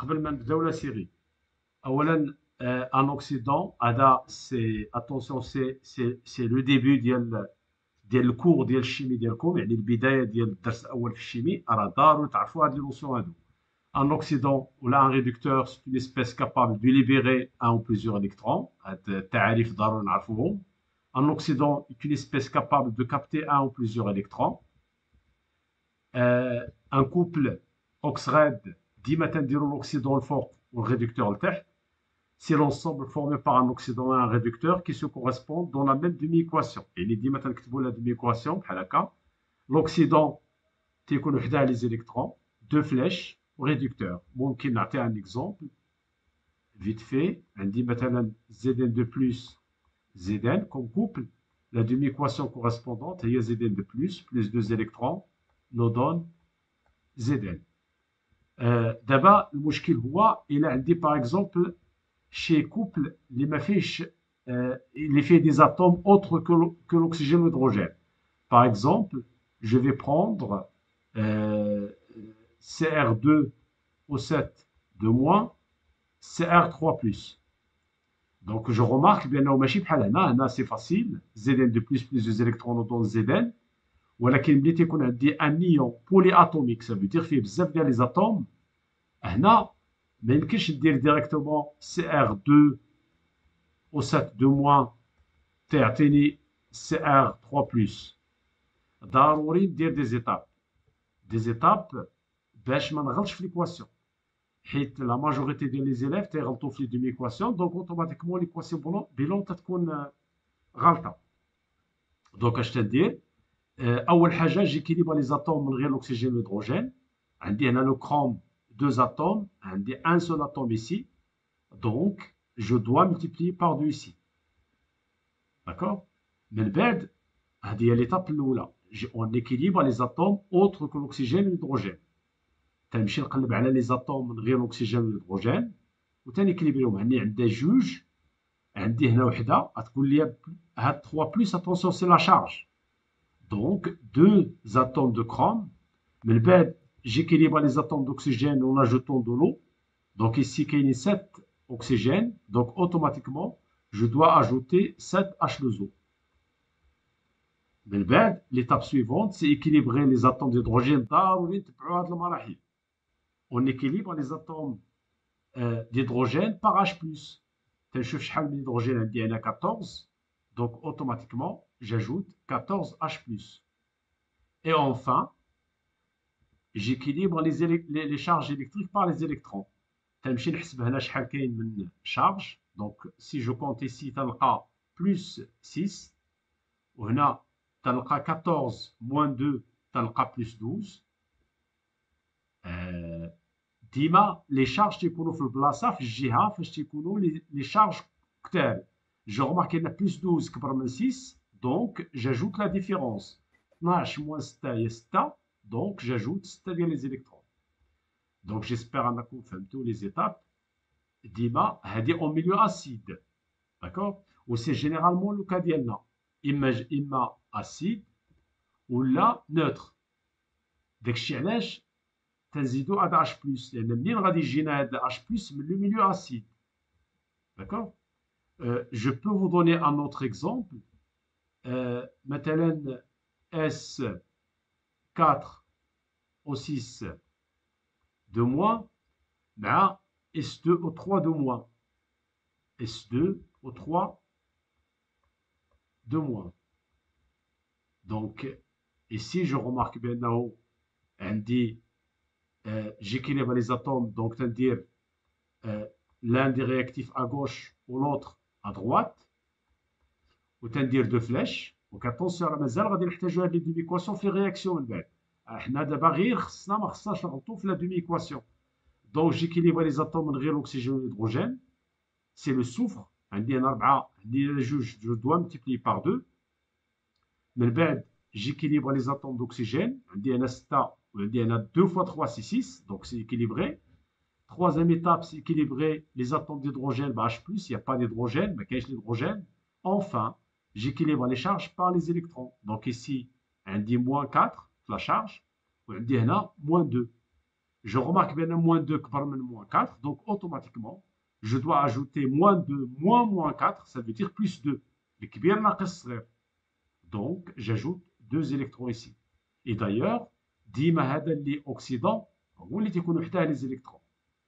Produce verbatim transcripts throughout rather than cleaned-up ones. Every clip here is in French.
قبل ما نبداو لا سيري. اولا ان اوكسيدون هذا سي اتونسيون سي سي سي لو ديبي ديال ديال الكور ديال الشيمي ديالكم، يعني البدايه ديال الدرس الاول في الشيمي. راه ضروري تعرفوا هاد لي نوسيون هادو. ان اوكسيدون ولا ان ريدكتور سي اون اسبيس كابابل دو ليبيري ان او بليزيور الكترون. هاد التعاريف ضروري نعرفوهم. ان اوكسيدون est une espèce capable de capter un ou plusieurs électrons. Euh, un couple oxrad ديما تنديروا l'oxydant الفوق والréducteur لتحت. C'est l'ensemble formé par un oxydant et un réducteur qui se correspondent dans la même demi-équation. يعني ديما تنكتبوا la demi-équation بحال هكا. l'oxydant تيكونوا حداه les électrons, deux flèches réducteur. ممكن نعطي un exemple vite fait. عندي مثلا Zn de plus Zn comme couple. La demi-équation correspondante هي Zn de plus plus deux électrons nous donne Zn. آه دابا المشكل هو الا عندي باغ اكزومبل شي كوبل اللي ما فيهش آه اللي فيه دي اتوم اوتر كو l'oxygène والهيدروجين. باغ اكزومبل je vais prendre euh, C R deux O sept de moins C R trois plus. Donc je remarque بانه ماشي بحال هنا. هنا سي فاسيل Zn de plus plus deux électrons nous donne Zn. ولكن ملي تيكون عندي ان نيون بولي اتوميك سا فو فيه بزاف ديال لي زاتوم، هنا ما يمكنش ندير ديريكتومون سي ار deux او سبعة دو موان تعطيني سي ار ثلاثة بلس. ضروري ندير دي زيتاب دي زيتاب باش ما نغلطش في ليكواسيون، حيت لا ماجوريتي ديال لي زيليف تيغلطوا في لي دومي ايكواسيون. دونك اوتوماتيكمون ليكواسيون بيلون تتكون غلطه. دونك اش تندير؟ اول حاجه جيكيليبر لي زاتوم من غير الاكسجين والهيدروجين. عندي هنا لو كروم deux atomes, عندي un seul atome ici, donc je dois multiplier par deux ici. D'accord? من بعد هذه هي l'étape الاولى. on équilibre les atomes autres que l'oxygène et l'hydrogène. تنمشي نقلب على لي زاتوم من غير الاكسجين والهيدروجين وتنيكليبريهم. عندي عندها جوج، عندي هنا وحده غتقول لي هاد ثلاثة بلس اتونسيون سي لا شارج. Donc deux atomes de chrome. من بعد j'équilibre les atomes d'oxygène en ajoutant de l'eau. Donc ici il y a sept oxygènes, donc automatiquement je dois ajouter sept H deux O. من بعد l'étape suivante c'est équilibrer les atomes d'hydrogène. ضروري نتبعوا هاد المراحل. On équilibre les atomes euh, d'hydrogène par H plus. تنشوف شحال من hydrogène عندي هنا quatorze. Donc automatiquement j'ajoute quatorze H plus. Et enfin j'équilibre les, les, les charges électriques par les électrons. تنمشي نحسب هنا شحال كاين من charge. Donc si je compte ici تلقى plus six وهنا تلقى quatorze moins deux تلقى plus douze. euh, ديما لي شارج تيكونوا في البلاصه في الجهه فاش تيكونوا لي شارج كتار. جو remarque هنا plus douze كبر من six, donc j'ajoute la différence. اثناش moins ستة هي ستة, donc j'ajoute ستة ديال les électrons. Donc j'espère انكم فهمتوا les étapes. ديما هذه en milieu acide, d'accord, و c'est généralement le cas ديالنا اما اما acide ولا neutre. داكشي علاش تنزيدو هذا H plus, لان منين غادي يجينا هذا H plus من le milieu acide, d'accord. euh, je peux vous donner un autre exemple. euh, مثلا S quatre O six de moins مع S deux O trois de moins. S deux O trois de moins. Donc ici je remarque bien là-haut عندي euh, j'équilibre les atomes, donc c'est-à-dire euh, l'un des réactifs à gauche ou l'autre à droite وتندير دو فلاش. دونك اتونسيون راه مازال غادي نحتاجو هاد لي دومي ايكواسيون في رياكسيون من بعد. حنا دابا غير خصنا ما خصناش نغلطو في لا دومي ايكواسيون. دونك جيكيليبر لي زاتوم من غير الاكسجين والهيدروجين سي لو سوفر. عندي هنا أربعة عندي هنا جوج, جو دوا ملتيبلي بار دو. من بعد جيكيليبر لي زاتوم دوكسيجين عندي هنا ستة وعندي هنا deux fois trois c'est six, donc c'est équilibré. Troisième étape c'est équilibrer les atomes d'hydrogène par H plus, il n'y a pas d'hydrogène, mais qu'est-ce l'hydrogène? Enfin j'équilibre les charges par les électrons. Donc ici, on dit moins quatre, la charge, ou on dit là, moins deux. je remarque bien moins deux que moins quatre, donc automatiquement, je dois ajouter moins deux, moins moins quatre, ça veut dire plus deux. Donc, j'ajoute deux électrons ici. Et d'ailleurs, ديما هذا اللي oxydant هو اللي تيكونوا حداه les électrons.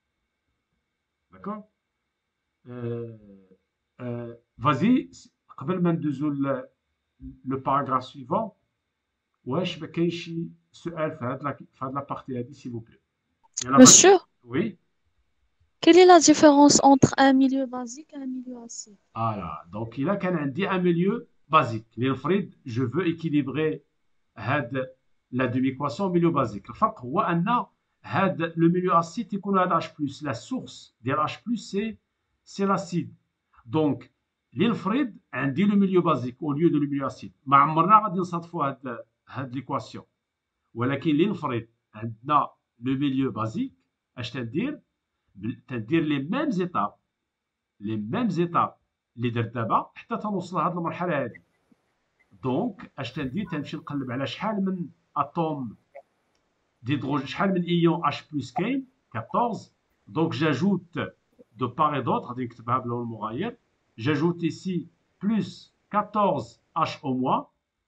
D'accord? euh, euh, Vas-y, قبل ما ندوزو le paragraphe suivant, واش ما كاينش شي سؤال في هاد في هاد لابارتي هادي s'il vous plaît. Monsieur, Oui. quelle est la différence entre un milieu basique et un milieu acide? Voilà. Donc, il a كان عندي un milieu basique. لنفرض je veux équilibrer هاد la demi-équation au milieu basique. الفرق هو أن هاد le milieu acide يكون هذا H+. La source ديال H+, c'est c'est l'acide. Donc, لنفرض عندي le milieu basique au lieu de le milieu acide. ما عمرنا غادي نصادفوا هاد هاد l'équation. ولكن لنفرض عندنا le milieu basique, اش تندير؟ تندير les mêmes étapes les mêmes étapes اللي درت دابا حتى تنوصل لهاد المرحله هادي. دونك اش تندير؟ تنمشي نقلب على شحال من اتوم d'hydrogène, شحال من ايون H plus كاين quatorze. Donc j'ajoute de part et d'autre, غادي نكتبها باللون المغاير. J'ajoute ici plus quatorze H au moins,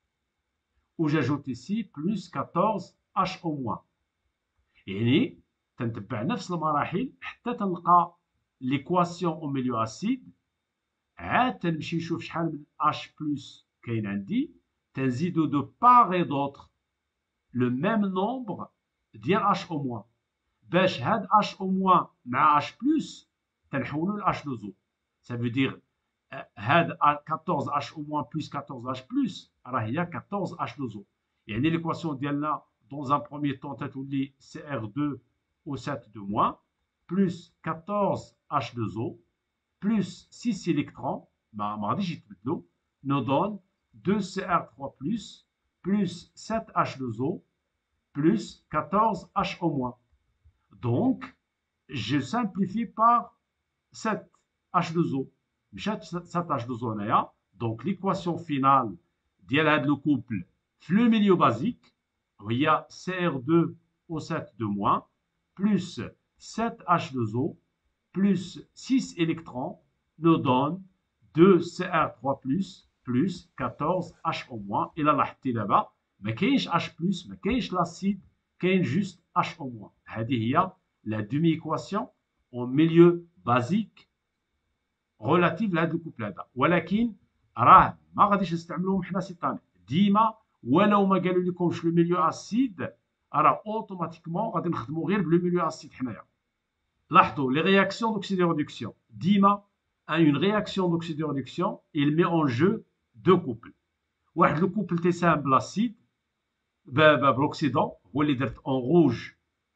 ou j'ajoute ici plus quatorze H au moins. يعني تنتبع نفس المراحل حتى تلقى l'équation au milieu acide. عاد تنمشي نشوف شحال من H plus كاين عندي، تنزيدو de part et d'autre le même nombre ديال H au moins، باش هاد H au moins مع H plus تنحولو ل H deux O. Ça veut dire هاد quatorze H au moins plus quatorze H plus راه هي quatorze H deux O. يعني l'équation ديالنا dans un premier temps تتولي C R deux O sept de moins plus quatorze H deux O plus six électrons, ما ما غاديش يتبدلوا، nous donne deux C R trois plus plus sept H deux O plus quatorze H au moins. Donc, je simplifie par sept H deux O. مشات sept H deux O هنايا. Donc, l'équation finale ديال هاد le couple في le milieu basique هي C R deux O sept de moins plus sept H deux O plus six électrons nous donne deux C R trois plus plus quatorze H au moins. Et là, لاحظتي دابا ما كاينش H plus ما كاينش l'acide, كاين juste H au moins. هذه هي la demi-équation au milieu basique relative لهذا الكوبل هذا. ولكن راه ما غاديش نستعملوهم حنا سيت اني. ديما ولو ما قالوا لكمش لو ميليو اسيد راه اوتوماتيكمون غادي نخدموا غير بلو ميليو اسيد حنايا. لاحظوا les réactions d'oxydation. ديما une réaction d'oxydation il met en jeu deux couples. واحد لو كوبل تيساهم بالاسيد بالاكسيدون هو اللي درت en rouge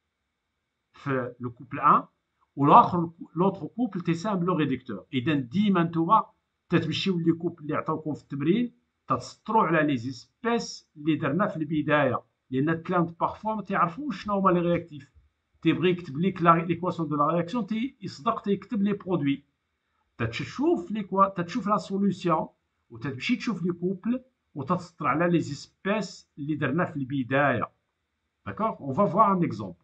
في لو كوبل واحد، والاخر لوتر كوبل تيساهم لو ريدكتور. اذا ديما نتوما تتمشيو لي كوبل اللي عطاوكم في التمرين تتسطروا على لي زيسبيس اللي درنا في البدايه، لان التلامذ بارفوا ما تيعرفوش شنو هما لي رياكتيف. تيبغي يكتب ليك ليكواسيون دو لا رياكسيون يصدق تيكتب لي برودوي. تتشوف ليكوا تتشوف لا سوليسيون وتمشي تشوف لي كوبل وتتسطر على لي زيسبيس اللي درنا في البدايه. داكوغ اون فا فوار ان اكزومبل.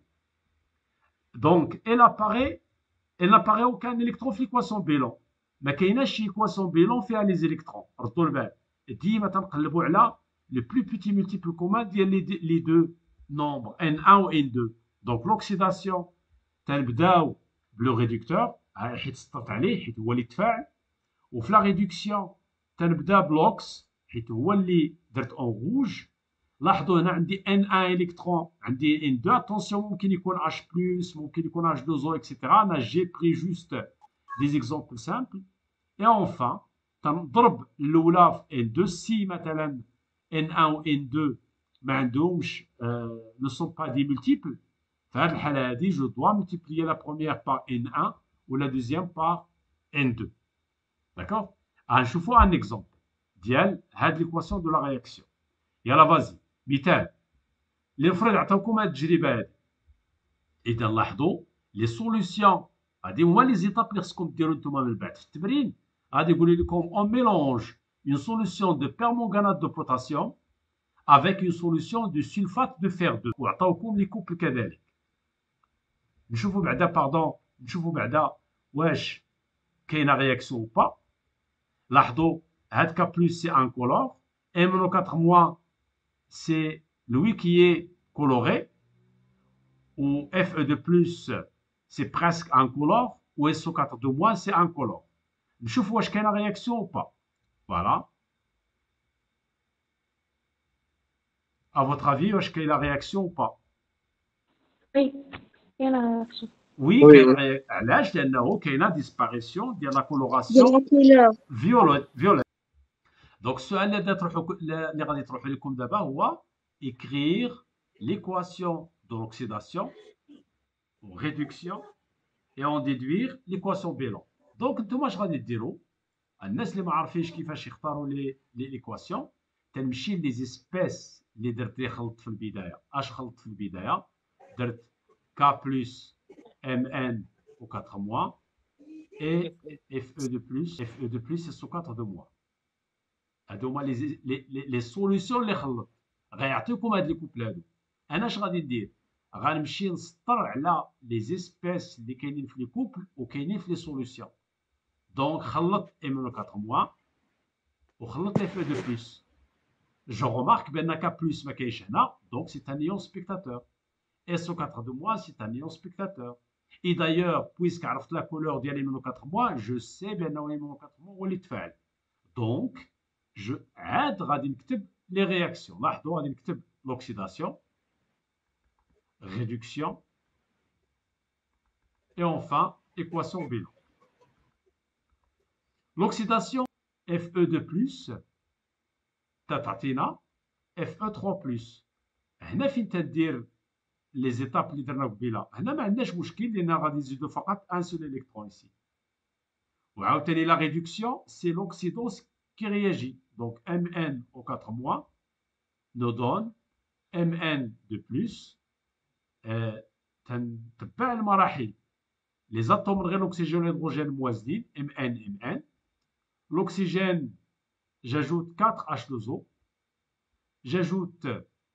دونك elle apparaît elle n'apparaît aucun électron في l'équation bilan. ما كايناش شي équation bilan فيها لي زيليكترون. ردوا البال ديما تنقلبوا على لو بلو بيتي مولتيبل كومان ديال لي دو نومبر ان واحد و ان اثنين. دونك لوكسيداسيون تنبداو بلو ريدكتور حيت سطرت عليه حيت هو اللي تفاعل، وفي لا ريدكسيون تنبدا بلوكس حيت هو اللي درت اون روج. لاحظوا هنا عندي ان واحد الكترون عندي ان اثنين. اتونسيون ممكن يكون اش بلس ممكن يكون اش اثنين او اكسيتيرا. انا جي بري جوست دي زيكزامبل سامبل. اي اونفان تنضرب الاولى في ان اثنين سي مثلا ان واحد و ان اثنين ما عندهمش نو سون با دي مولتيبل. في هذه الحاله هذه جو دوا ملتيبليي لا بروميير بار ان واحد و لا دوزيام بار ان اثنين. داكوغ غنشوفوا ان اكزومبل ديال هاد ليكواسيون دو لا رياكسيون. يلا فازي مثال اللي نفرض عطاوكم هاد التجربه هادي. اذا لاحظوا لي سوليسيون هادي هما لي زيتاب اللي خصكم ديروا نتوما من بعد في التمرين. غادي يقول لكم اون ميلونج une solution de permanganate de potassium avec une solution de sulfate de fer deux وعطاوكم لي كوبل كذلك. نشوفوا بعدا باردون نشوفوا بعدا واش كاينه رياكسيون او با. لاحظوا هاد كا بلس سي انكولور، ام او quatre mois c'est lui qui est coloré, ou F E de plus c'est presque incolore, ou S O quatre de moins c'est incolore. نشوفوا واش كاينه رياكسيون ou pas. Voilà. À votre avis, واش كاينه رياكسيون ou pas. Oui, il y en a réaction. Oui, وي كاينه وي ري- علاش؟ لانه كاينه ديسباريسيون ديال لا Il y a كولوراسيون la couleur. فيوليت فيوليت. دونك السؤال اللي تروحوا اللي غادي تروحوا لكم دابا هو écrire l'équation de l'oxydation ou réduction et en déduire l'équation bilan. دونك نتوما اش غادي ديروا؟ الناس اللي ما عارفينش كيفاش يختاروا لي لي ليكواسيون، تنمشي لي زيسبيس اللي درت لي خلط في البدايه. اش خلط في البدايه؟ درت K plus Mn au quatre mois et Fe de plus. Fe de plus c'est sous quatre de mois. هادو هما لي لي لي سوليسيون اللي خلط. غيعطيكم هاد لي كوبل هادو. انا اش غادي ندير؟ غنمشي نسطر على لي زيسبيس اللي كاينين في لي كوبل وكاينين في لي سوليسيون. دونك خلطت ام quatre mois وخلطت اف دو بلس. جو remarque بان K plus ما كاينش هنا، دونك سي ان ايون سبيكتاتور. اس او quatre de moi سي ان ايون سبيكتاتور. اي دايوغ بويسك عرفت لا كولور ديال ام quatre mois جو سي بانه ام quatre mois هو اللي تفاعل. دونك جو عاد غادي نكتب لي رياكسيون. لاحظوا غادي نكتب l'oxydation, réduction et enfin équation bilan. L'oxydation Fe de plus تعطينا Fe trois plus. هنا فين تدير لي زيتاب اللي درنا قبيله؟ هنا ما عندناش مشكل لان غادي نزيدو فقط ان سول الكترون ici. وعاوتاني لا ريدكسيون سي l'oxydose qui réagit. Donc Mn au quatre mois nous donne Mn de plus. آه تنتبع المراحل. لي زاتوم من غير الاكسجين والهيدروجين موازنين Mn Mn. l'oxygène j'ajoute quatre H deux O, j'ajoute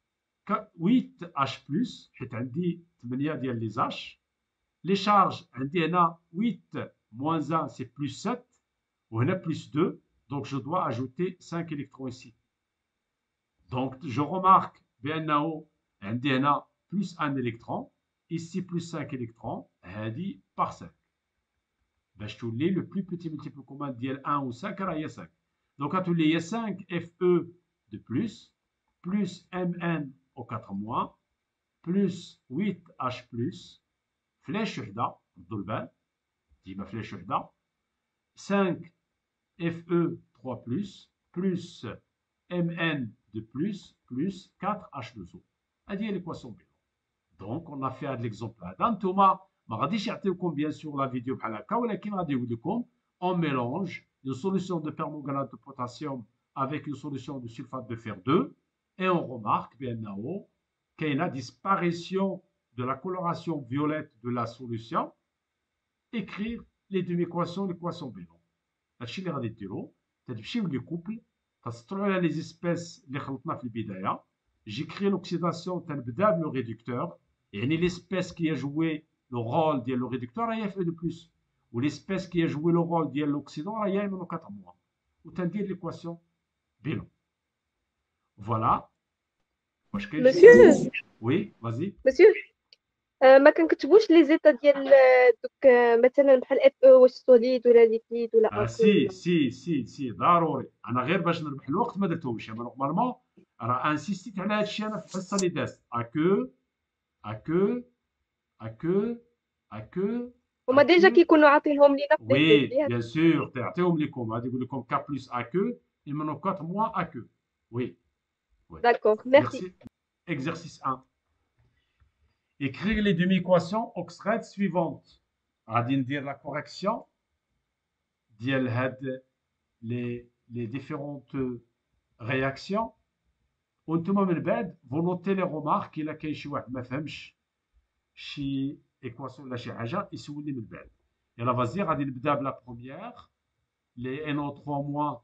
huit H plus حيت عندي ثمانية ديال لي زاش. لي شارج عندي هنا huit moins un c'est plus sept وهنا plus deux, donc je dois ajouter cinq électrons ici. Donc je remarque بأنه عندي هنا plus un électron, ici plus cinq électrons, هذه par cinq. باش تولي le plus petit multiple commun ديال un و cinq راه هي cinq. Donc غتولي هي cinq Fe de plus plus Mn au quatre mois plus huit H plus فلاش وحده ردوا البال ديما فلاش وحده cinq Fe trois plus plus Mn de plus plus quatre H deux O. هذه هي ليكواسيون بيلون. دونك اون في هذا ليكزومبل هذا. نتوما ما غاديش يعطيوكم بيان سور لا فيديو بحال هكا، ولكن غادي يقول لكم اون ميلونج une solution de permanganate de potassium avec une solution de sulfate de fer deux et on remarque بأنه كاينه disparition de la coloration violette de la solution. Écrire les demi-équations l'équation bilan. هادشي اللي غادي ديرو. تتمشيو لي كوبل تسطروا على لي زيسبيس اللي خلطنا في البدايه. جيكري لوكسيداسيون تنبدا بلو ريدكتور، يعني ليسبيس كي جوي لو رول ديال لو ريدكتور هي اف دو بلس، وليسبيس كي جوي لو رول ديال لوكسيدون هي ام quatre mois، وتندير ليكواسيون بيلون. فوالا. واش كاين شي مسيو وي فازي. مسيو آه ما كنكتبوش لي زيتا ديال آه، دوك آه، مثلا بحال اف او واش سوليد ولا ليكيد ولا آه اكو سي ولا سي سي سي ضروري. انا غير باش نربح الوقت ما درتهمش. انا نورمالمون راه انسيستيت على هادشي انا في الحصه اللي دازت. اكو اكو اكو اكو هما ديجا اكو كيكونوا عاطينهم لينا في لي وي ديال بيان سور تعطيهم لكم. غادي يقول لكم كا بلس اكو يمنو quatre mois اكو. وي وي. داكوغ ميرسي. Merci. Exercice un. Écrire les demi-équations oxraides suivantes. غادي ندير la correction ديال هاد les les différentes réactions. وانتم من بعد vous notez les remarques. الا كاين شي واحد ما فهمش شي ايكواسيون ولا شي حاجه يسولني من بعد. يلا فازي. غادي نبدا بلا بروميير les N O trois moins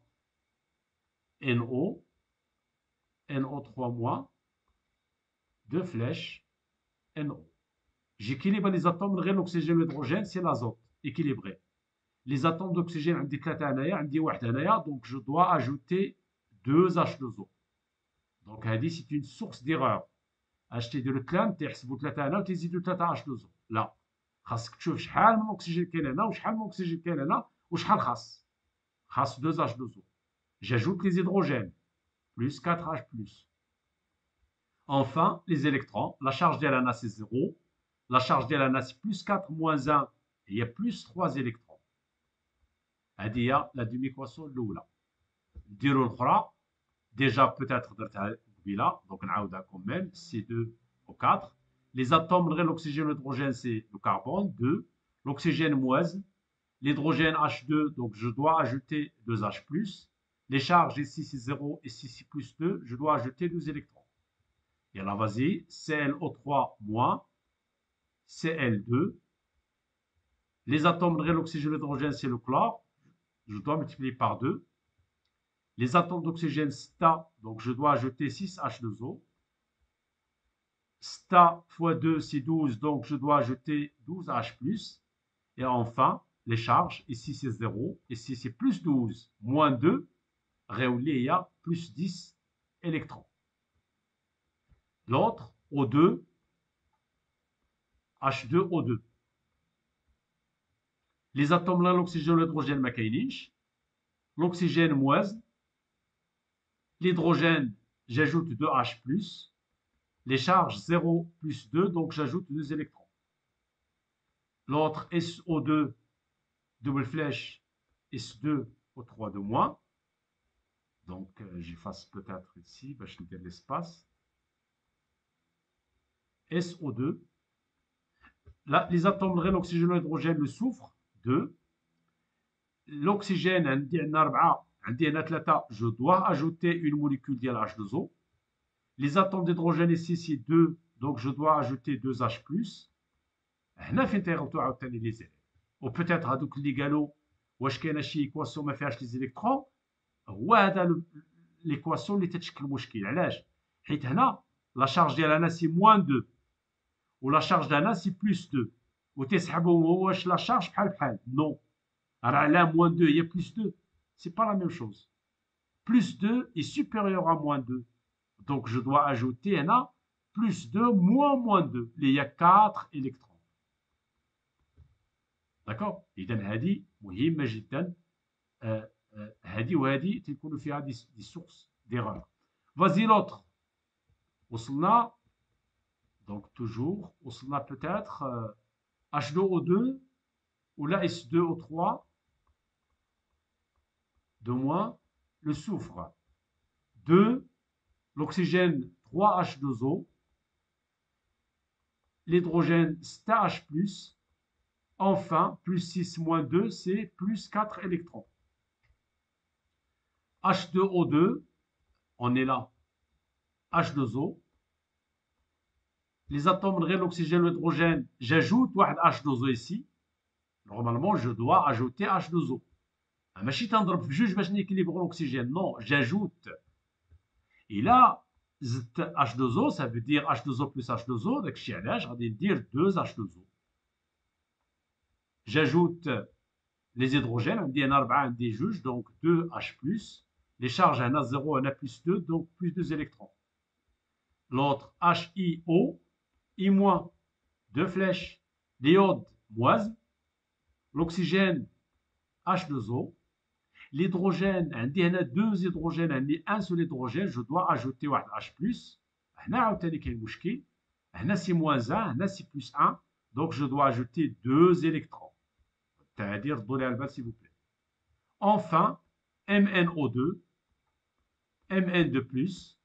N O N O trois moins deux flèches N O. j'équilibre les atomes غير l'oxygène l'hydrogène c'est l'azote équilibré. Les atomes d'oxygène عندي ثلاثة هنايا عندي واحد هنايا donc je dois ajouter deux H deux O. donc هذه c'est une source d'erreur. اش تيديروا الكلام تيحسبوا ثلاثة هنا وتيزيدوا ثلاثة H deux O. لا خاصك تشوف شحال من الاكسجين كاين هنا وشحال من الاكسجين كاين هنا وشحال خاص خاص deux H deux O. j'ajoute les hydrogènes plus quatre H plus. Enfin, les électrons, la charge de l'A c'est zéro, la charge de l'A c'est plus quatre moins un, et il y a plus trois électrons. هذه هي la demi-équation الأولى. نديرو الأخرى déjà peut-être درتها قبيلة donc نعاودها quand même C deux O quatre. Les atomes غير l'oxygène l'hydrogène c'est le carbone deux, l'oxygène moins, l'hydrogène H deux donc je dois ajouter deux H plus. Les charges ici c'est zéro et ici c'est plus deux, je dois ajouter deux électrons. Et là, vas-y, C l O trois moins C l deux. Les atomes de l'oxygène et l'hydrogène, c'est le chlore. Je dois multiplier par deux. Les atomes d'oxygène, sta, donc je dois ajouter six H deux O. Sta fois deux, c'est douze, donc je dois ajouter douze H plus. Et enfin, les charges, ici c'est zéro, ici c'est plus douze, moins deux. Réolé, il y a plus dix électrons. L'autre, O deux, H deux O deux. Les atomes là, l'oxygène, l'hydrogène, ma kaynich. L'oxygène, moins. L'hydrogène, j'ajoute deux H plus. Les charges, zéro plus deux, donc j'ajoute deux électrons. L'autre, S O deux, double flèche, S deux O trois de moins. Donc, euh, j'efface peut-être ici, ben, je vais dire l'espace. S O deux. Là, les atomes de l'oxygène et l'hydrogène, le soufre, deux. L'oxygène, je dois ajouter une molécule de H deux O. Les atomes d'hydrogène ici, c'est deux, donc je dois ajouter deux H plus. Ou peut-être, هذوك اللي قالوا واش كاينه شي ايكواسيون ما فيهاش لي زيليكترون هو هذا ليكواسيون اللي تتشكل مشكل. علاش؟ حيت هنا لا شارج ديالها سي موان deux ou la charge d'A c'est plus deux. Ou تسحبوا واش la charge بحال بحال. Non. Alors là, moins deux, il y a plus deux. C'est pas la même chose. Plus deux est supérieur à moins deux. Donc je dois ajouter un A plus deux moins moins deux. Il y a quatre électrons. D'accord؟ إذا هذه مهمة جدا. هذه وهذه تكون فيها des sources d'erreur. Vas-y l'autre. وصلنا. Donc toujours, on a peut-être euh, H deux O deux ou là S deux O trois de moins le soufre. deux, l'oxygène trois H deux O, l'hydrogène sta H plus, enfin plus six moins deux c'est plus quatre électrons. H deux O deux, on est là, H deux O. Les atomes de l'oxygène et l'hydrogène, j'ajoute H deux O ici. Normalement, je dois ajouter H deux O. Je ne vais pas ajouter باش نيكيليبر l'oxygène. Non, j'ajoute. Et là, H deux O, ça veut dire H deux O plus H deux O. Donc, je vais dire deux H deux O. J'ajoute les hydrogènes. On dit un des juges, donc deux H plus. Les charges, un A zéro, un A plus deux, donc plus deux électrons. L'autre, H I O. I moins, deux flèches, l'iode, moins, l'oxygène, H deux O, l'hydrogène, on dit deux hydrogènes, on dit un seul hydrogène, je dois ajouter un H plus, هنا كاين مشكل, هنا c'est moins un, هنا c'est plus un, donc je dois ajouter deux électrons. C'est-à-dire, donnez le bal s'il vous plaît. Enfin, M n O deux, M n de plus,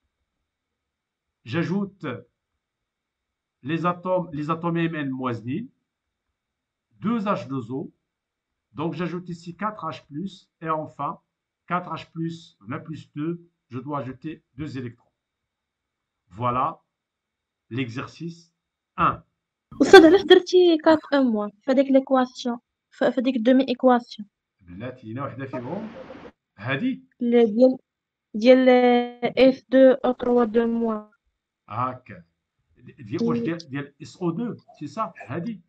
j'ajoute les atomes, les atomes M n moisinines, deux H deux O, donc j'ajoute ici quatre H plus, et enfin, quatre H plus, on a plus deux, je dois ajouter deux électrons. Voilà l'exercice un. أستاذ علاش درتي كات أو موان في هذيك ليكواسيون في هذيك الدومي إيكواسيون بلاتي هنا وحده فيهم هذه اللي ديال ديال إف deux أو trois دو موان هاكا ديال واش ديال ديال اس او اثنين سي صا هادي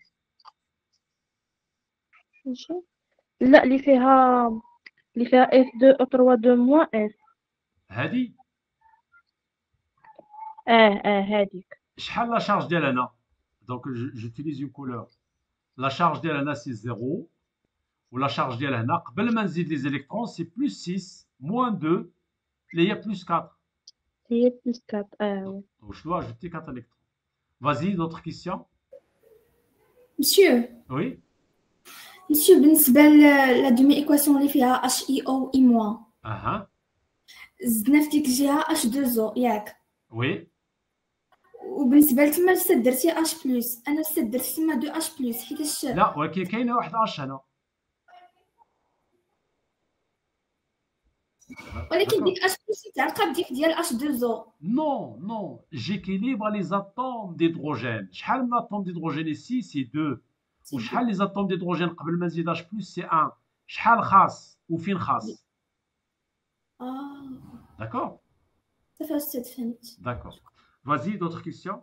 ماشي. لا، اللي فيها اللي فيها اس اثنين او ثلاثة اثنين موان اس. هادي اه اه هذيك. شحال لا شارج ديال هنا دونك جوتيليز اون كولور لا شارج ديال هنا سي زيرو ولا شارج ديال هنا قبل ما نزيد لي زيليكترون سي بلس ستة موان اثنين اللي هي بلس أربعة هي بلس أربعة. اه donc je dois ajouter quatre électrons. Vas-y, d'autres questions? مسيو Oui. مسيو بالنسبة لا دومي ايكواسيون اللي فيها اش اي او اي موان Uh-huh. زدنا في ديك الجهة اش دو زو ياك، Oui. وبالنسبة لتما لسا درتي اش بلس، انا لسا درت تما دو اش بلس حيتاش لا ولكن كاينه واحد اش هنا. ولكن ديك اش بلس متعلقة بديك ديال اش دو زو. Non, non, j'équilibre les atomes d'hydrogène. شحال من atome d'hydrogène ici c'est deux. وشحال les atomes d'hydrogène قبل ما نزيد H plus c'est un. شحال خاص وفين خاص. اه D'accord? صافي استاذ فهمت. D'accord. Vas-y, d'autres questions?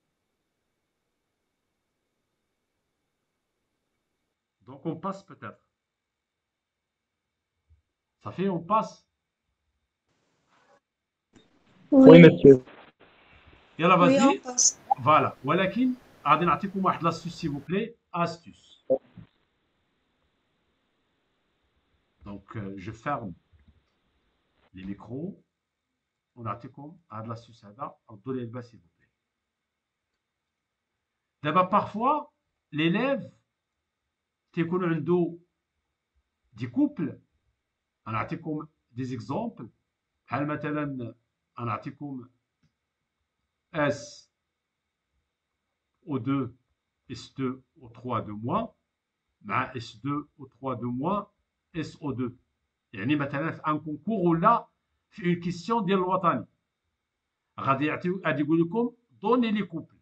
Donc on passe peut-être. Ça fait on passe. Oui, monsieur. يلا Oui, on vas-y. passe. Voilà. ولكن غادي نعطيكم واحد لاستيس s'il vous plaît. Astuce. Donc euh, je ferme les micros. ونعطيكم هاد لاستيس هذا ردوا لي البال s'il vous plaît. دابا parfois l'élève تيكون عنده دي كوبل. غنعطيكم دي زيكزامبل بحال مثلا غنعطيكم اس او اثنين اس اثنين او ثلاثة دو موان مع اس اثنين او ثلاثة دو موان اس او اثنين. يعني مثلا في ان كونكور ولا في اون كيسيون ديال الوطني غادي يعطيو غادي يقول لكم دوني لي كوبل.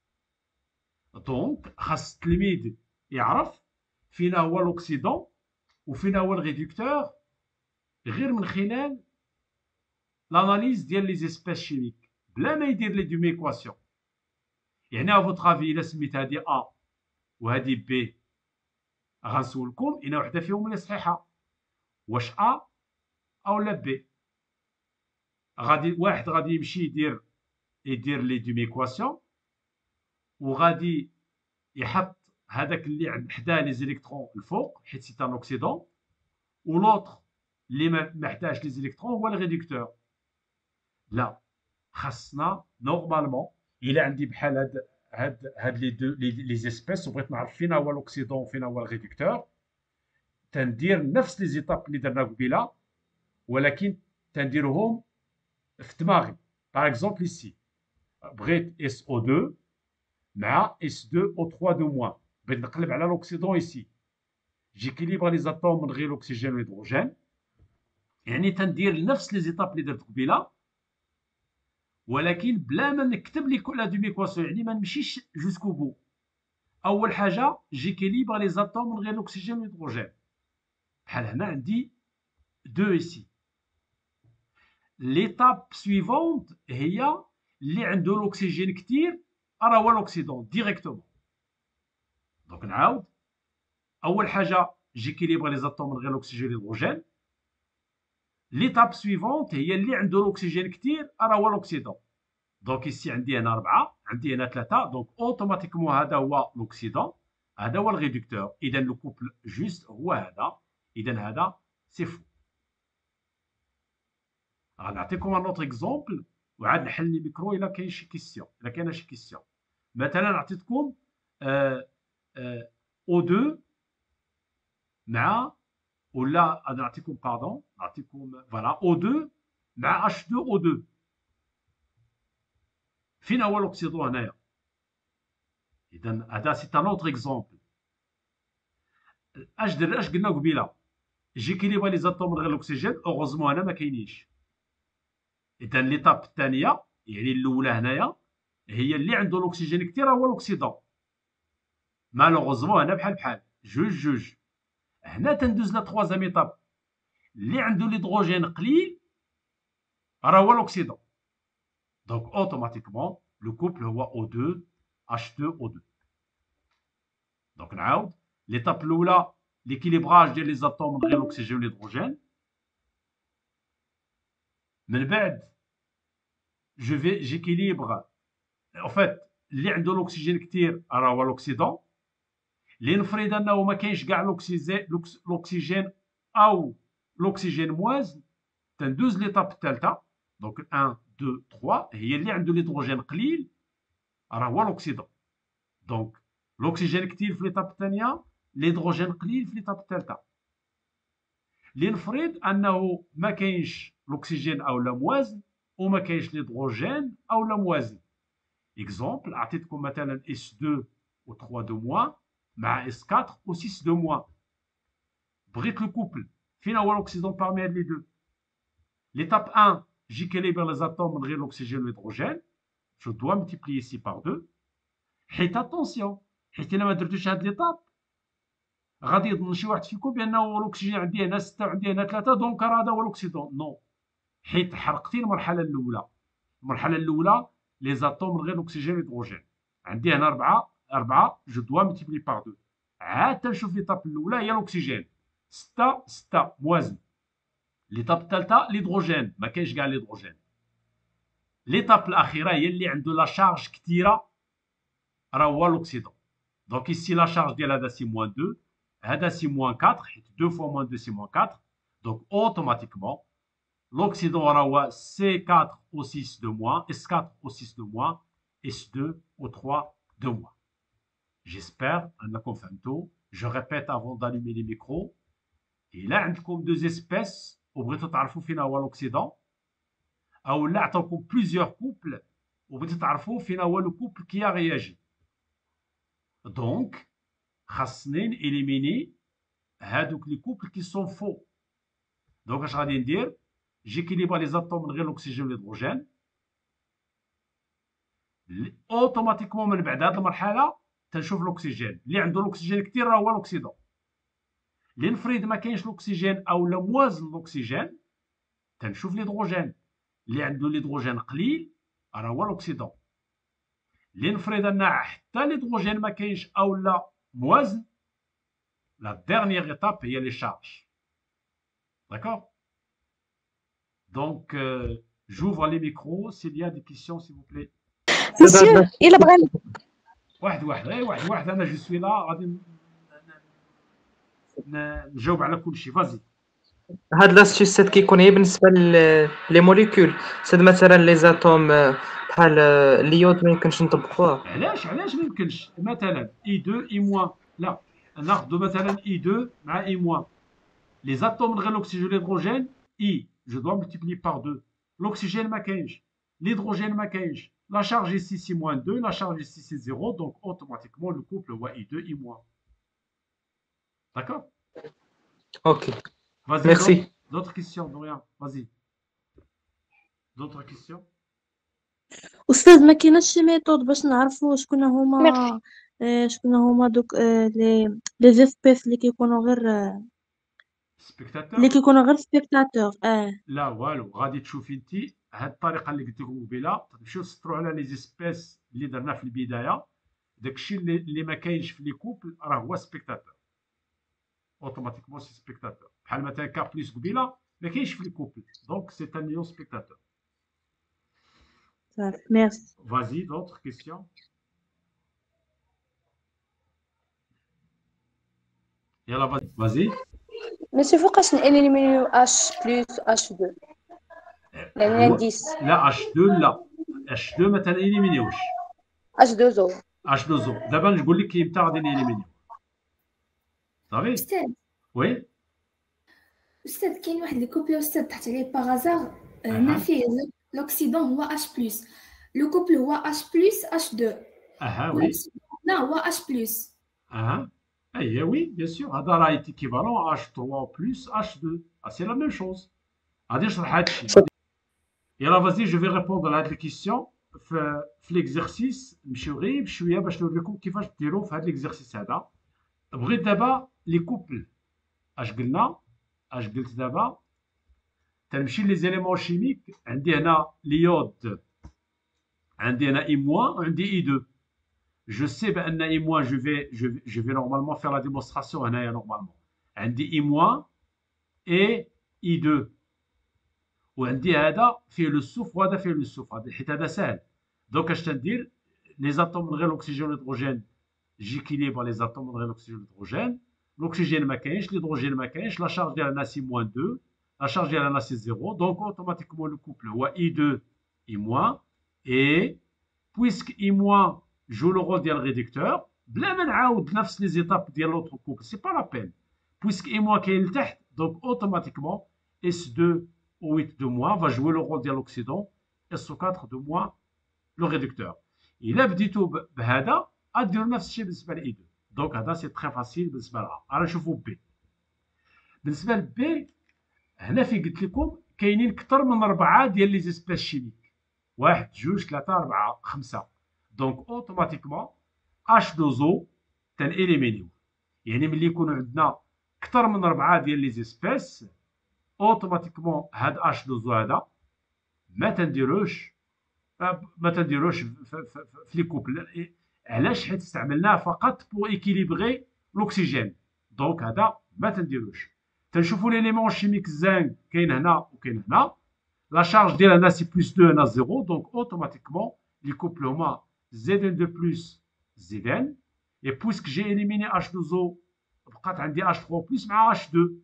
دونك خاص التلميذ يعرف فين هو لوكسيدون وفين هو الريدكتور غير من خلال لاناليز ديال لي زيسبيس شيميك بلا ما يدير لي دومي ايكواسيون. يعني ا فوترافي الا سميت هادي ا وهادي بي غنسولكم اين وحده فيهم اللي صحيحه، واش ا او لا بي. غادي واحد غادي يمشي يدير يدير لي دومي ايكواسيون وغادي يحط هذاك اللي عند حداه لي زيليكترون الفوق حيت سي ان اوكسيدون، ولوطخ اللي ما حداش لي زيليكترون هو الريدكتور. لا خاصنا نورمالمون الا عندي بحال هاد هاد هاد لي دو لي زيسبيس وبغيت نعرف فين هو لوكسيدون وفين هو الريدكتور، تندير نفس لي زيتاب اللي درنا قبيله ولكن تنديرهم في دماغي. باغ اكزومبل ايسي بغيت اس او اثنين مع اس اثنين او ثلاثة دو موان، بغيت نقلب على لوكسيدون ايسي جيكيليبر لي زاتوم من غير الاكسجين والهيدروجين. يعني تندير نفس لي زيتاب اللي درت قبيله ولكن بلا ما نكتب لي كل دومي ايكواسيون، يعني ما نمشيش جوسكو بو. اول حاجه جيكيليبر لي زاتوم من غير الاكسجين والهيدروجين. بحال هنا عندي دو ايسي. ليتاب سويفونت هي اللي عنده الاكسجين كثير راه هو الاكسيدون ديريكتومون. دونك نعاود اول حاجه جيكيليبر لي زاتوم من غير الاكسجين والهيدروجين. ليتاب سويفونت هي اللي عنده الاكسجين كثير راه هو الاكسيدون. دونك ici عندي هنا أربعة عندي هنا ثلاثة، دونك اوتوماتيكمون هذا هو لوكسيدون هذا هو الريدكتور. اذا لو كوبل جوست هو هذا، اذا هذا سي فو. غنعطيكم ان اوتر اكزومبل وعاد نحل لي ميكرو الا كاين شي كيسيون. الا كاينه شي كيسيون مثلا عطيتكم آه آه او اثنين مع ولا نعطيكم باردون نعطيكم فوالا او اثنين مع اش اثنين او اثنين. فين هو لوكسيدون هنايا؟ اذا هذا سي ان اوتر اكزومبل. اش در اش قلنا قبيله جيكيليبر لي زاتوم من غير الاكسجين، اوغوزمون هنا ما كاينينش. اذا ليطاب الثانيه يعني الاولى هنايا هي اللي عنده الاكسجين كثير هو الاكسيدون. مالوغوزمون هنا بحال بحال جوج جوج. هنا تندوز لا تخوازيام ايطاب اللي عنده الهيدروجين قليل راه هو الاكسيدون. Donc automatiquement le couple هو O deux H deux O deux. Donc نعاود l'étape الاولى l'équilibrage ديال les atomes من غير l'oxygène والhydrogène. من بعد je vais j'équilibre en fait اللي عنده l'oxygène كثير راه هو l'oxydant. اللي نفرض انه ما كاينش كاع l'oxygène او l'oxygène موازن تندوز ليطاب الثالثه. دونك واحد اثنين ثلاثة هي اللي عنده الهيدروجين قليل راه هو l'oxydant. دونك l'oxygène كثير في ليطاب الثانيه الهيدروجين قليل في ليطاب الثالثه. اللي نفرض انه ما كاينش l'oxygène او لا موازن وما كاينش الهيدروجين او لا موازن. اكزومبل عطيتكم مثلا اس اثنين و ثلاثة دو موان مع اس أربعة و ستة دو موان. بغيت لو كوبل فين هو l'oxydant parmi هاد لي دو. l'étape واحد j'équilibre les atomes من غير l'oxygène والهيدروجين. je dois multiplier ici par deux. حيت اتونسيون حيت الا ما درتوش هاد ليطاب غادي يظن شي واحد فيكم بانه l'oxygène عندي هنا ستة وعندي هنا ثلاثة دونك راه هذا هو l'oxydant. نو، حيت حرقتي المرحله الاولى. المرحله الاولى لي زاتوم من غير l'oxygène والهيدروجين عندي هنا أربعة أربعة جو دوا ملتيبلي باغ دو. عاد تنشوف ليطاب الاولى هي l'oxygène ستة ستة موازن. ليطاب الثالثه الهيدروجين ما كاينش كاع الهيدروجين. ليطاب الاخيره هي اللي عنده لا شارج كثيره راه هو l'oxydant. دونك ici لا شارج ديال هذا سي موان اثنين هذا سي موان أربعة حيت اثنين فوا موان اثنين سي موان أربعة. دونك اوتوماتيكمون l'oxydant راه هو سي أربعة او ستة دو موان اس أربعة او ستة دو موان اس اثنين او ثلاثة دو موان. J'espère انكم فهمتوا. Je répète avant d'allumer les micros. إلا عندكم deux espèces وبغيتو تعرفوا فين هو l'oxydant او لا عطاوكم plusieurs couples وبغيتو تعرفوا فين هو لو couple qui a réagi. دونك خاصني نإليميني هادوك لي couple qui sont faux. دونك اش غادي ندير؟ j'équilibre les atomes من غير l'oxygène والهيدروجين. اوتوماتيكمون من بعد هاد المرحله تنشوف l'oxygène اللي عنده l'oxygène كثير راه هو l'oxydant. اللي نفرض ما كاينش l'oxygène او لا موازن l'oxygène تنشوف الهيدروجين اللي عنده الهيدروجين قليل راه هو l'oxydant. اللي نفرض ان حتى الهيدروجين ما كاينش او لا موازن لا dernière étape هي لي شارج. D'accord. Donc euh, j'ouvre les micros s'il y a des questions s'il vous plaît. مسيو الا بغى واحد واحد غير واحد واحد انا جو سوي لا غادي ن- ن- نجاوب على كل شيء. فازي. هاد لاستيوسات كيكون هي بالنسبه لي موليكول سد مثلا لي زاتوم بحال اليود ما يمكنش نطبقوها. علاش علاش ما يمكنش مثلا اي اثنين اي موان لا ناخذ مثلا اي اثنين مع اي موان لي زاتوم من غير l'oxygène والهيدروجين اي جو دوا ملتيبلي باغ اثنين. l'oxygène ما كاينش الهيدروجين ما كاينش لا شارج ici c'est moins deux لا شارج ici c'est zéro donc automatiquement le couple هو اي اثنين اي موان. D'accord. اوكي Vas-y. Merci. D'autres, d'autres questions, Dorian. Vas-y. D'autres questions? استاذ ما كايناش شي ميثود باش نعرفوا شكون هما آه، شكون هما دوك آه، لي لي زيسبيس اللي كيكونوا غير آه، Spectateur? اللي كيكونوا غير سبيكتاتور اه لا والو غادي تشوفي انت هاد الطريقه اللي قلت لكم قبيله تمشيو تسطروا على لي زيسبيس اللي درنا في البدايه داكشي اللي, اللي ما كاينش في لي كوبل راه هو سبيكتاتور. اوتوماتيكمون سي سبيكتاتور بحال مثلا كا بليس قبيله ما كاينش في لي كوبل دونك سي ان نيون سبيكتاتور. صافي ميرسي. Vas-y, d'autres questions? يلا vas-y. ماشي فوقاش نإليمينيو اش بلس اش اثنين لأن هو- عشرة لا اش اثنين لا اش اثنين ما تنإليمينيوش اش اثنين زو اش اثنين زو دابا نقول لك امتى غادي نإليمينيو. صافي. أستاذ وي أستاذ كاين واحد الكوبل أستاذ تحت عليه باغازار أها. ما فيه l'oxydant هو H بلس لو كوبل هو H بلس H اثنين اها وي لا هو H بلس اها اي وي بيان سور هذا راه ايكيفالون اش ثلاثة بلس اش اثنين سي لا ميم شوز. غادي نشرح هذا الشيء. يلا فازي جو في ريبوندر لهاد الكيسيون في في ليكزارسيس نمشيو غير بشويه باش نوريكم كيفاش ديروا في هاد ليكزارسيس هذا. بغيت دابا لي كوبل اش قلنا اش قلت دابا تنمشي لي زيليمون شيميك. عندي هنا اليود عندي انا اي موان وعندي اي دو. جو سي بان اي موان جو في جو جو في نورمالمون فير لا ديمونستراسيون هنايا نورمالمون عندي اي موان اي اي دو، وعندي هذا فيه لو سوف وهذا فيه لو سوف، حيت هذا ساهل. دونك اش تندير؟ لي زاتوم من غير الاكسجين والهيدروجين جيكيليبر لي زاتوم من غير الاكسجين والهيدروجين، الاكسجين ما كاينش، الهيدروجين ما كاينش، لا شارج ديالنا سي موان اثنين، لا شارج ديالنا سي صفر، دونك اوتوماتيكمون لو كوبل هو اي دو اي موان. اي بويسك اي موان جو لو رول ديال الريدكتور بلا ما نعاود نفس لي زيتاب ديال لوطر كوبل، سي با لا بين. بويسك اي موان كاين لتحت، دونك اوتوماتيكمون اس اثنين او ثمانية de moins va jouer le rôle ديال l'oxydant اس او أربعة de moins le réducteur. إلا بديتو بهذا غديروا نفس الشيء بالنسبه لاي دو. دونك هذا سي تري فاسيل بالنسبه لها. راه نشوفوا بي. بالنسبه لبي هنا في قلت لكم كاينين اكثر من اربعه ديال لي زيسبيس شيميك، واحد جوج ثلاثه اربعه خمسه، دونك اوتوماتيكمون اش دو زو تنإليمينيو. يعني ملي يكونوا عندنا اكثر من اربعه ديال لي زيسبيس اوتوماتيكمون هاد اش دو زو هذا ما تنديروش ما تنديروش في لي كوبل. علاش؟ حيت استعملناه فقط بو ايكيليبري لوكسيجين، دونك هذا ما تنديروش. تنشوفوا ليليمون شيميك الزانك كاين هنا وكاين هنا، لا شارج ديال هنا سي بلس اثنين هنا صفر، دونك اوتوماتيكمون لي كوبل هما زد ان دو بلس زد ان. اي بويسك جي اليميني اش دو زو بقات عندي اش ثلاثة بلس مع اش اثنين،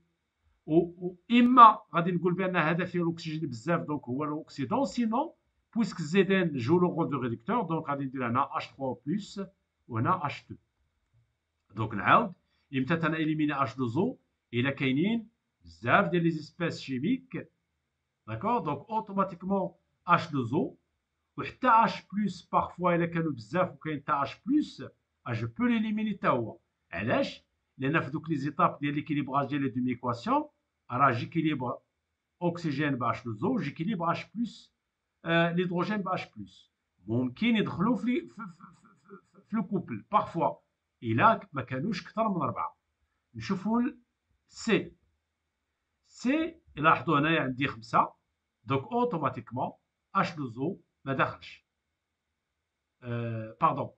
و اما غادي نقول بان هذا فيه الاكسجين بزاف دونك هو الاكسيدون، سينون بويسك زد ان جو لو رول دو ريدكتور دونك غادي ندير هنا اش ثلاثة بلس وهنا اش اثنين. دونك نعاود امتى تنا اليميني اش دو زو؟ الا كاينين بزاف ديال لي زيسبيس شيميك، داكور، دونك اوتوماتيكمون اش دو زو وحتى اش بلس بارفوا الا كانوا بزاف وكاين حتى اش بلس جو بو ليليميني حتى هو. علاش؟ لان في دوك لي زيتاب ديال ليكيليبراج ديال لي دومي ايكواسيون راه جيكيليبر اوكسجين ب اش دو زو جيكيليبر اش بلس الهيدروجين ب اش بلس، ممكن يدخلوا في في, في, في لو كوبل بارفوا الا ما كانوش اكثر من اربعه. نشوفوا سي سي لاحظوا هنايا عندي خمسه، دونك اوتوماتيكمون اش دو زو ما داخلش، أه باردون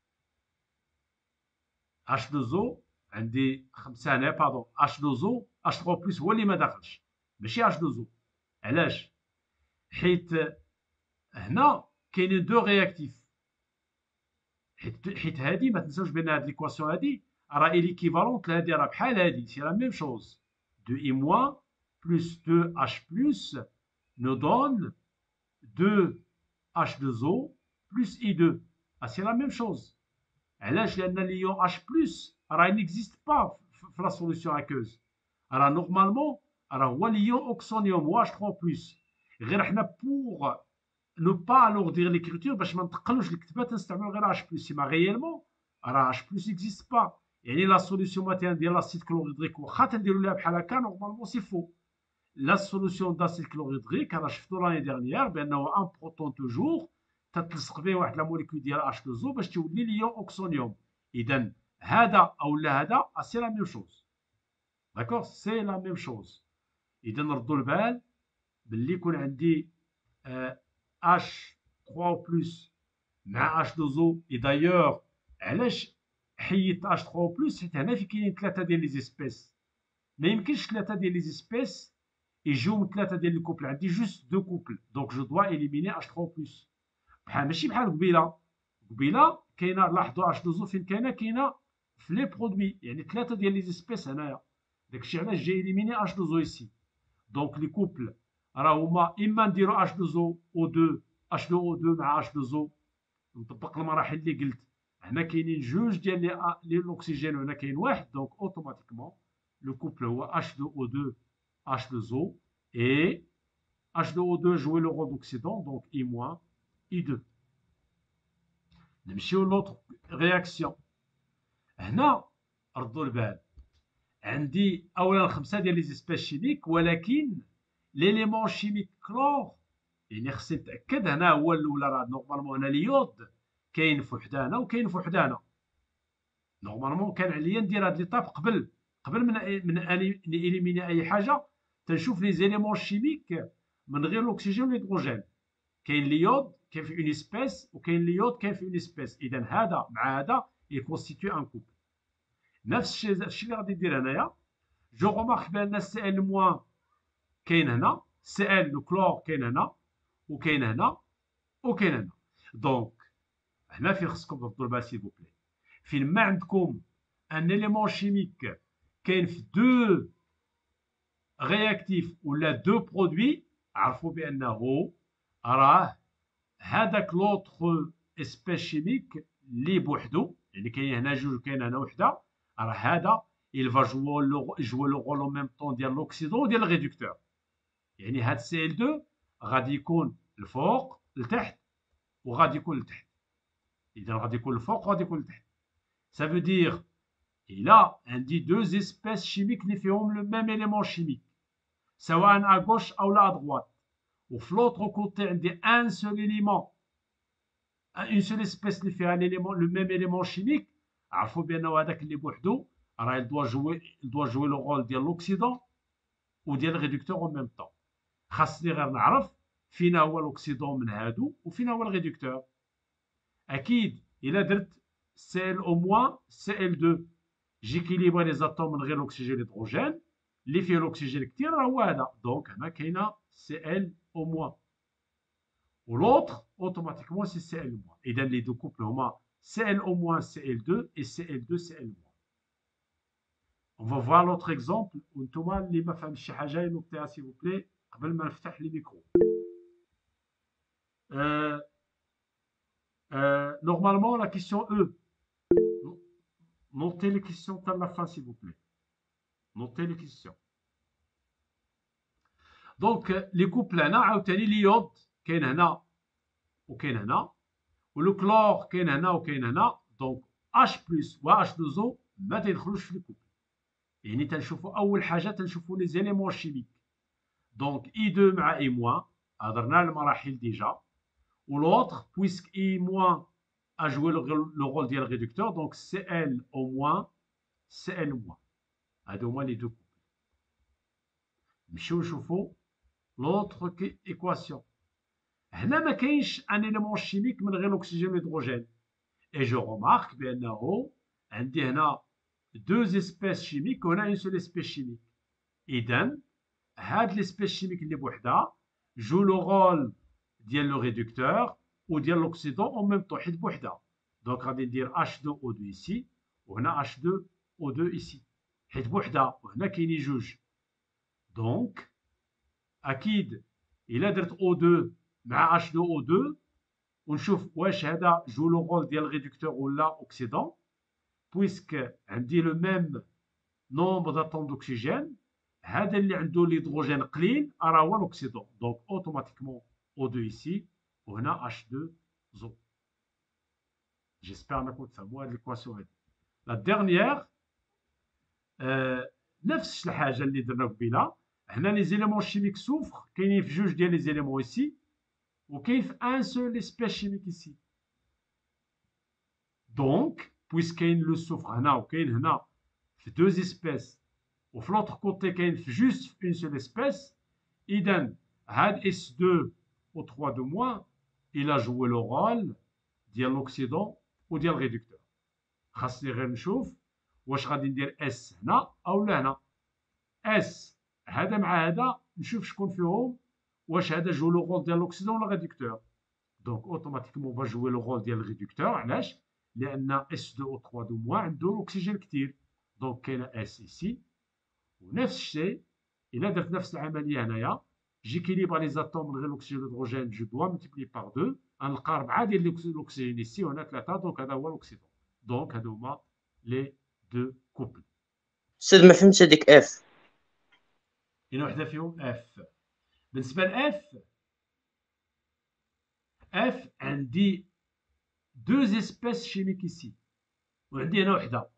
اش دو زو عندي خمسه هنا، باردون اش دو زو اش ثلاثة بلس هو اللي ما داخلش ماشي اش دو زو. علاش؟ حيت هنا كاينين دو رياكتيف، حيت حيت هادي ما تنساوش بان هاد ليكواسيون هادي راه ليكيفالونت لهادي، راه بحال هادي سي لا ميم شوز. دو اي موان بلس دو اش بلس نو دون دو اش دو زو بلس اي دو، سي لا ميم شوز. علاش؟ لان ليون اش بلس راه نيكزيست با في لا سوليسيون اكوز، راه نورمالمون راه هو ليون اوكسونيوم هو اش ثلاثة بلس، غير حنا بوغ نو با لوغدير ليكريتور باش ما نتقلوش الكتابه تنستعملو غير اش بلس، سيما ريالمون راه اش بلس نيكزيست با. يعني لا سوليسيون مثلا ديال لاسيد كلوريدريك واخا تنديرو ليها بحال هكا نورمالمون سي فو. لا سوليسيون داسيد كلوريدريك راه شفتو لاني ديرنيير بانه ان بروتون توجور تتلصق به واحد لا موليكول ديال اش دو زو باش تولي ليون اوكسونيوم. اذا هذا او لا هذا سي لا ميم شوز، داكور، سي لا ميم شوز. اذا نردوا البال باللي يكون عندي اش ثلاثة بلس مع اش دو زو. اي دايوغ علاش حيدت اش ثلاثة بلس؟ حيت هنا في كاينين ثلاثه ديال لي زيسبيس، ما يمكنش ثلاثه ديال لي زيسبيس يجيو من ثلاثه ديال الكوبل، عندي جوست دو كوبل دونك جو دوا اليميني اش ثلاثة بلس. بحال ماشي بحال قبيله، قبيله كاينه لاحظوا اش دو زو فين كاينه؟ كاينه في لي برودوي، يعني ثلاثه ديال لي زيسبيس هنايا، داكشي علاش جاي اليميني اش دو زو يسي. دونك لي كوبل راه هما اما نديرو اش دو زو او دو اش دو او دو مع اش دو زو، نطبق المراحل اللي قلت. هنا كاينين جوج ديال لي الاكسجين وهنا كاين واحد، دونك اوتوماتيكمون لو كوبل هو اش دو او دو اش دو زو اي اش دو او دو جوي لو رول دوكسيدون دونك اي موان اي دو. نمشيو لوطر رياكسيون. هنا ردوا البال عندي اولا خمسه ديال لي زيسبيس شيميك، ولكن ليليمون شيميك كلور يعني خصني نتاكد. هنا هو الاولى راه نورمالمون هنا اليود كاين في وحده هنا وكاين في وحده هنا، نورمالمون كان عليا ندير هاد ليطاب قبل قبل من من اليميني اي حاجه تنشوف لي زيليمون شيميك من غير الاكسجين والهيدروجين. كاين اليود كاين في اون اسبيس وكاين اليود كاين في اون اسبيس. اذا هذا مع هذا يكونستيتيو ان كوبل. نفس الشيء الشيء اللي غادي ندير هنايا، جو غومارك بان السي ال موان كاين هنا، سي ال لو كلور كاين هنا وكاين هنا وكاين هنا. دونك هنا فين خصكم تردوا البال سيل فو بلي، فين ما عندكم ان اليمون شيميك كاين في دو رياكتيف ولا دو برودوي، عرفوا بانه راه هذاك لوطخ اسبيس شيميك اللي بوحدو، يعني كاين هنا جوج وكاين هنا وحده، راه هذا il va jouer le jouer le rôle en même temps ديال l'oxydant وديال الريدكتور. يعني هاد سي ال اثنين غادي يكون الفوق لتحت وغادي يكون لتحت. اذا غادي يكون الفوق وغادي يكون لتحت. ça veut dire الا عندي دو اسبيس شيميك اللي فيهم لو ميم اليمون شيميك سواء ا غوش او لا ادغوات، وفي لوطر كوتي عندي ان سول اليمون اون سول اسبيس اللي فيها ليليمون لو ميم اليمون شيميك، عرفوا بانه هذاك اللي بوحدو راه دوا جوي دوا جوي لو رول ديال لوكسيدون وديال الريدكتور اون ميم طون. خاصني غير نعرف فين هو لوكسيدون من هادو وفين هو الريدكتور. اكيد الا درت سي ال او موان سي ال اثنين جيكيليبري لي زاتوم من غير الاكسجين والهيدروجين، اللي فيه الاكسجين كثير راه هو هذا. دونك هنا كاينه سي ال او موان ولوطر اوتوماتيكمون سي سي ال موان. اذا لي دو كوبل هما سي ال او موان سي ال اثنين et سي ال اثنين سي ال موان. On va voir l'autre exemple وانتوما اللي ما فهمش شي حاجه ينوبتيها سي فو بلي قبل ما نفتح لي ميكرو. Euh, euh, normalement, la question E. Notez les questions à la fin, s'il vous plaît. Notez les questions. Donc, les couples هنا عاوتاني اليود كاين هنا وكاين هنا، ولو كلور كاين هنا وكاين هنا. دونك H بلس و H تو O ما تيدخلوش في الكوبل. يعني تنشوفوا أول حاجة تنشوفوا لي زيليمون شيميك. دونك I deux مع I موان هضرنا المراحل ديجا. L'autre, puisque I- a joué le, le rôle du réducteur, donc C L au moins, C L moins. هادو هما les deux couples. نمشيو نشوفو l'autre équation. هنا ما كاينش ان élément chimique من غير l'oxygène والهيدروجين. Et je remarque بأنه عندي هنا deux espèces chimiques وهنا une seule espèce chimique. إذا هاد l'espèce chimique اللي بوحدها joue le rôle ديال لو ريدكتور وديال لوكسيدون اون ميم طون حيت بوحدها. دونك غادي ندير H deux O deux ici وهنا H deux O deux ici حيت بوحدها وهنا كاينين جوج. دونك اكيد الا درت O deux مع H deux O deux ونشوف واش هذا جو لو رول ديال الريدكتور ولا اوكسيدون، بويسك عندي لو ميم نومبر داتوم دوكسيجين، هذا اللي عنده الهيدروجين قليل راه هو لوكسيدون. دونك اوتوماتيكمون O deux ici وهنا H deux O. J'espère انكم تفهموا هذه الكواسيون هذه. لا ديرنيير آه نفس الحاجه اللي درنا قبيله. هنا لي زيليمون شيميك سوفر كاينين في جوج ديال لي زيليمون ici وكاين في ان سول اسبيس شيميك ici. دونك بويس كاين لو سوفر هنا وكاين هنا في دو اسبيس وفي لوطر كوتي كاين في جوست في اون سول اسبيس، اذا هاد اس deux au trois de moins il a joué le rôle ديال l'oxydant وديال الريدكتور. خاصني غير نشوف واش غادي ندير اس هنا او لا هنا. اس هذا مع هذا نشوف شكون فيهم واش هذا جو لو رول ديال l'oxydant ولا الريدكتور. دونك اوتوماتيكمون با جوي لو رول ديال الريدكتور. علاش؟ لان اس deux au trois de moins عنده الاكسجين كثير. دونك كاينه اس ici ونفس الشيء الا درت نفس العمليه هنايا j'équilibre les atomes من غير l'oxygène والهيدروجين je dois multiplier par deux غنلقى أربعة ديال l'oxygène ici وهنا ثلاثة. دونك هذا هو l'oxydant. دونك هادو هما لي دو كوبل. استاذ ما فهمتش هذيك اف. كاينه وحده فيهم اف. بالنسبه لاف اف عندي دو اسبيس شيميك ici وعندي هنا وحده.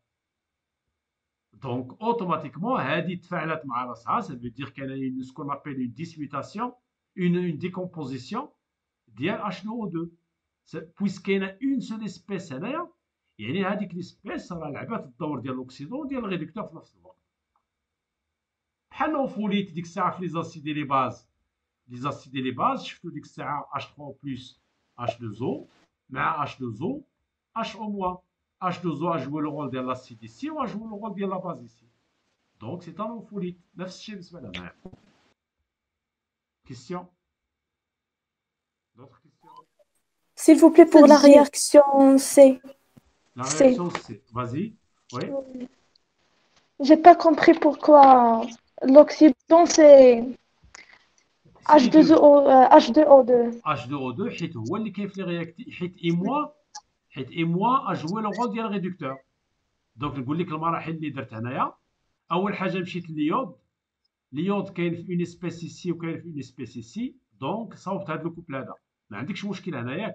دونك اوتوماتيكمون هذه تفاعلات مع راسها. ça veut dire كاين ce qu'on appelle une dismutation une une décomposition ديال H deux O deux بويس كاينه اون سول اسبيس هنايا. يعني هذيك ليسبيس راه لعبات الدور ديال الاكسيدون وديال الريدكتور في نفس الوقت. بحال لوفوليت ديك الساعه في لي زاسيد لي باز لي زاسيد لي باز شفتو ديك الساعه H trois O plus H deux O مع H deux O H au moins. H deux O a joué le rôle de l'acide ici ou a joué le rôle de la base ici. Donc c'est un ampholyte. نفس الشيء بالنسبة لهنا. Question? D'autres questions? S'il vous plaît, pour la J'ai- réaction C. La C'est- réaction c'est. Vas-y. Oui. J'ai pas compris pourquoi l'oxydant c'est H deux O, euh, H deux O deux. H deux O deux حيت هو اللي كاين في لي رياكتي حيت اي موا حيت اي موا اجوي لو رول ديال الريدكتور. دونك نقول لك المراحل اللي درت هنايا. اول حاجه مشيت لليود. اليود كاين في اون سبيسي سي وكاين في اون سبيسي سي. دونك صوبت هذا الكوبل هذا. ما عندكش مشكل هنا ياك.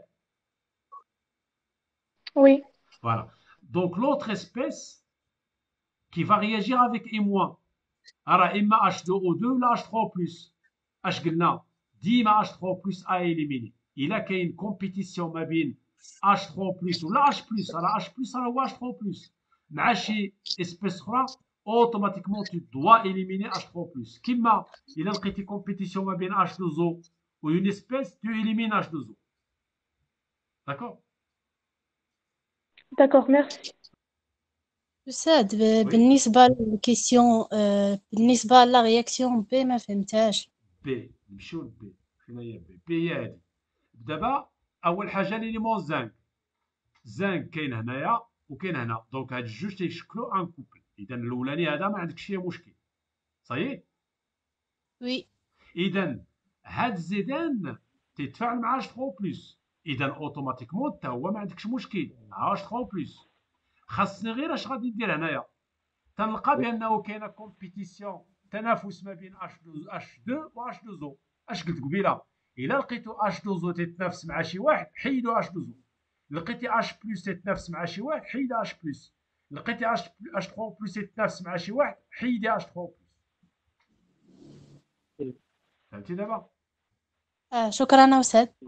Oui. Voilà. Donc l'autre espèce qui va réagir avec I-, راه اما H deux O deux ولا H trois O plus. اش قلنا ديما H trois O plus ا éliminer. الا كاين كومبيتيسيون ما بين H trois O plus ولا H plus، راه H plus راه هو H trois O plus مع شي اسبيس اخرى اوتوماتيكمون tu dois éliminer H trois O plus. كيما الا لقيتي كومبيتيسيون ما بين H deux O و une espèce tu élimines H deux O. D'accord? D'accord, merci. أستاذ ب- بالنسبة للكيسيون آه، بالنسبة لا رياكسيون بي ما فهمتهاش. بي نمشيو لبي. فين هي بي؟ بي هي هادي. دابا اول حاجه ليليمون زانك. زانك كاين هنايا وكاين هنا. دونك هاد الجوج تيشكلوا ان كوبل. اذا الاولاني هذا ما عندكش فيه مشكل. صحيح؟ وي. اذا هاد زيدان تيتفاعل مع H trois O plus. اذا اوتوماتيكمون حتى هو ما عندكش مشكل مع H trois O plus. خاصني غير اش غادي ندير هنايا. تنلقى بانه كاينه كومبيتيسيون تنافس ما بين H deux و H deux O. اش قلت قبيله؟ الا لقيتو H deux O تيتنافس مع شي واحد حيدو H deux O. لقيتي H plus تيتنافس مع شي واحد حيدي H plus. لقيتي H H trois O plus تيتنافس مع شي واحد حيدي H trois O plus. فهمتي دابا؟ آه، شكرا أستاذ.